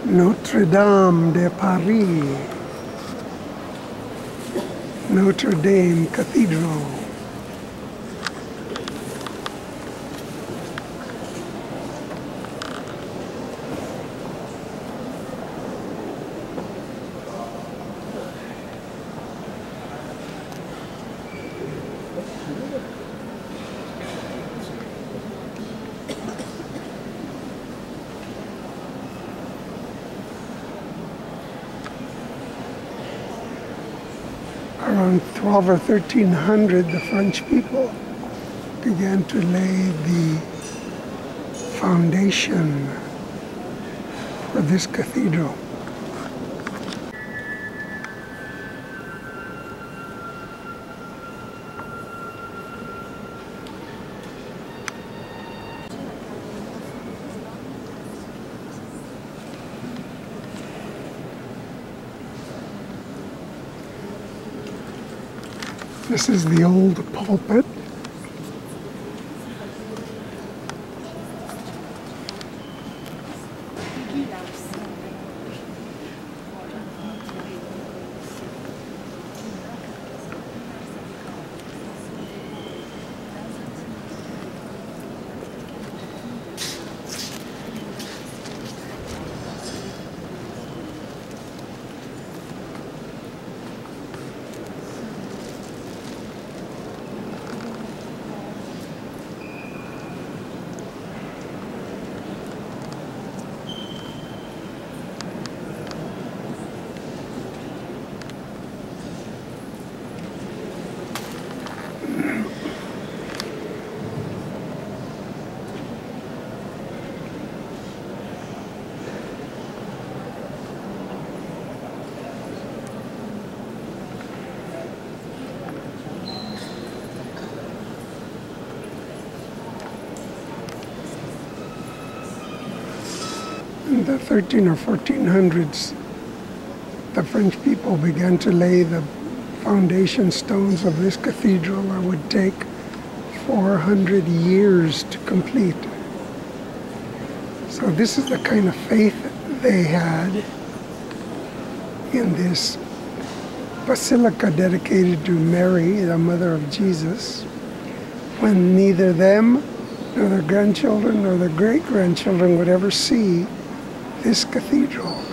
Notre-Dame de Paris, Notre-Dame Cathedral. Around 12 or 1300, the French people began to lay the foundation for this cathedral. This is the old pulpit. In the 13 or 1400s, the French people began to lay the foundation stones of this cathedral that would take 400 years to complete. So this is the kind of faith they had in this basilica dedicated to Mary, the mother of Jesus, when neither them, nor their grandchildren, nor their great-grandchildren would ever see this cathedral.